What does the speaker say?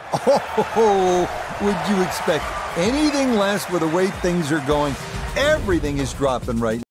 Oh, would you expect anything less with the way things are going? Everything is dropping right now.